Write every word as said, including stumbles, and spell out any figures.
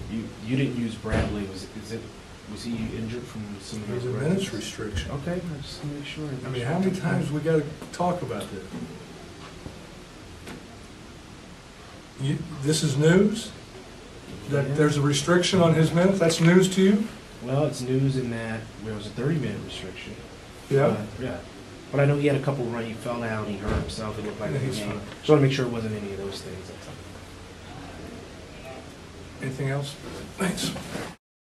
You you didn't use Bradley. Was it, is it was he injured from some of There's a those minutes records? restriction. Okay, I just to make sure. I mean, how many times we gotta talk about this? You, this is news? That Yeah. there's a restriction on his minutes? That's news to you? Well, it's news in that there was a thirty minute restriction. Yeah. Uh, yeah. But I know he had a couple run. He fell down. He hurt himself. It looked like Yeah, a he's game. fine. Just want to make sure it wasn't any of those things. That's all. Anything else? Thanks.